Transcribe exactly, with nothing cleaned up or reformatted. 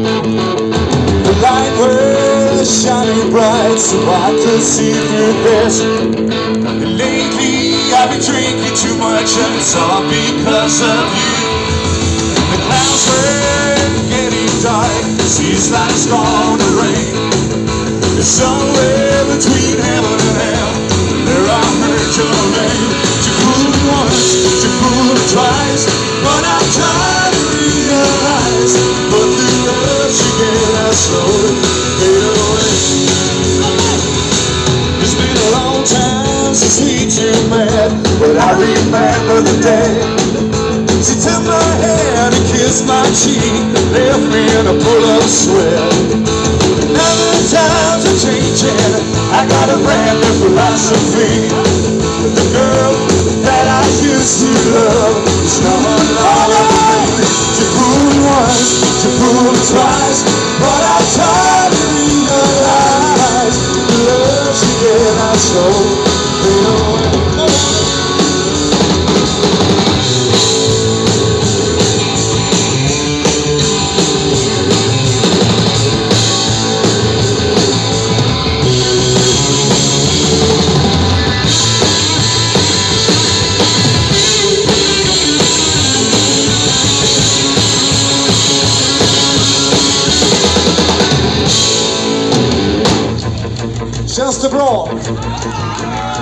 The light was shining bright, so I could see through this. And lately I've been drinking too much, and it's all because of you. The clouds were getting dark, it seems like it's gonna rain. It's somewhere between heaven and hell, there I heard your name. Too cool once, too cool twice, but I'm tired to realize. But the rush you get, I slowly fade away. It's been a long time since we two met, but I remember the day she took my hand and kissed my cheek, left me in a pool of sweat. Now the times are changing, I got a brand new philosophy. The girl that I used to love is no longer me. Too cool once, too cool twice, but I'm tired to realize the love she gave I stole fade away. Just a brawl.